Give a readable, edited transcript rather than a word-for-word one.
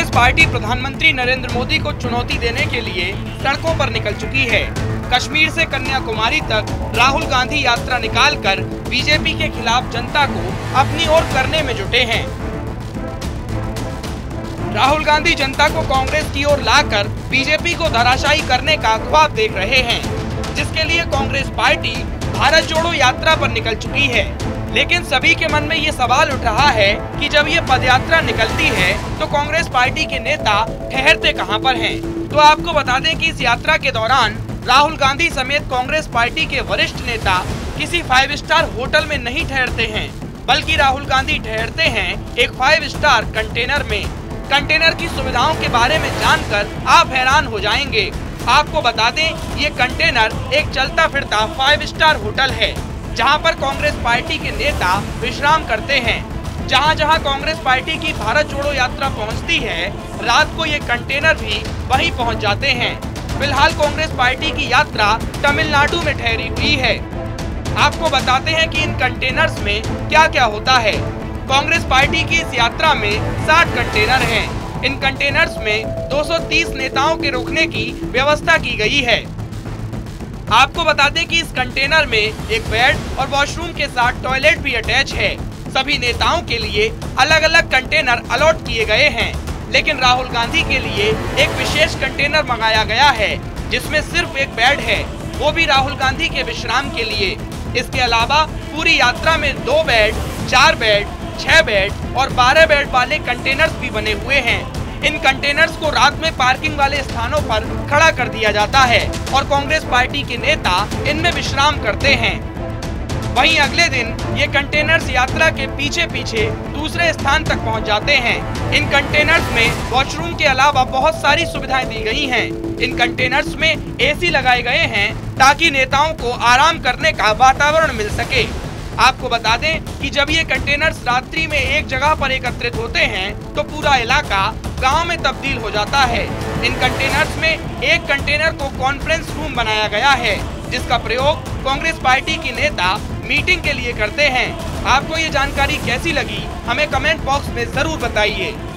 Party प्रधानमंत्री नरेंद्र मोदी को चुनौती देने के लिए सड़कों पर निकल चुकी है। कश्मीर से कन्याकुमारी तक राहुल गांधी यात्रा निकालकर बीजेपी के खिलाफ जनता को अपनी ओर करने में जुटे हैं। राहुल गांधी जनता को कांग्रेस की ओर लाकर बीजेपी को धराशायी करने का ख्वाब देख रहे हैं, जिसके लिए कांग्रेस पार्टी भारत जोड़ो यात्रा पर निकल चुकी है। लेकिन सभी के मन में ये सवाल उठ रहा है कि जब ये पदयात्रा निकलती है तो कांग्रेस पार्टी के नेता ठहरते कहां पर हैं? तो आपको बता दें कि इस यात्रा के दौरान राहुल गांधी समेत कांग्रेस पार्टी के वरिष्ठ नेता किसी 5 स्टार होटल में नहीं ठहरते हैं, बल्कि राहुल गांधी ठहरते हैं एक 5 स्टार कंटेनर में। कंटेनर की सुविधाओं के बारे में जानकर आप हैरान हो जाएंगे। आपको बता दें, ये कंटेनर एक चलता फिरता 5 स्टार होटल है, जहां पर कांग्रेस पार्टी के नेता विश्राम करते हैं। जहां कांग्रेस पार्टी की भारत जोड़ो यात्रा पहुंचती है, रात को ये कंटेनर भी वहीं पहुंच जाते हैं। फिलहाल कांग्रेस पार्टी की यात्रा तमिलनाडु में ठहरी हुई है। आपको बताते हैं कि इन कंटेनर्स में क्या क्या होता है। कांग्रेस पार्टी की इस यात्रा में 60 कंटेनर हैं। इन कंटेनर्स में 230 नेताओं के रुकने की व्यवस्था की गई है। आपको बता दें कि इस कंटेनर में एक बेड और वॉशरूम के साथ टॉयलेट भी अटैच है। सभी नेताओं के लिए अलग अलग कंटेनर अलॉट किए गए हैं, लेकिन राहुल गांधी के लिए एक विशेष कंटेनर मंगाया गया है, जिसमें सिर्फ एक बेड है, वो भी राहुल गांधी के विश्राम के लिए। इसके अलावा पूरी यात्रा में 2 बेड, 4 बेड, 6 बेड और 12 बेड वाले कंटेनर्स भी बने हुए हैं। इन कंटेनर्स को रात में पार्किंग वाले स्थानों पर खड़ा कर दिया जाता है और कांग्रेस पार्टी के नेता इनमें विश्राम करते हैं। वहीं अगले दिन ये कंटेनर्स यात्रा के पीछे पीछे दूसरे स्थान तक पहुंच जाते हैं। इन कंटेनर्स में वॉशरूम के अलावा बहुत सारी सुविधाएं दी गई हैं। इन कंटेनर्स में एसी लगाए गए हैं ताकि नेताओं को आराम करने का वातावरण मिल सके। आपको बता दें कि जब ये कंटेनर्स रात्रि में एक जगह पर एकत्रित होते हैं तो पूरा इलाका गांव में तब्दील हो जाता है। इन कंटेनर्स में एक कंटेनर को कॉन्फ्रेंस रूम बनाया गया है, जिसका प्रयोग कांग्रेस पार्टी के नेता मीटिंग के लिए करते हैं। आपको ये जानकारी कैसी लगी, हमें कमेंट बॉक्स में जरूर बताइए।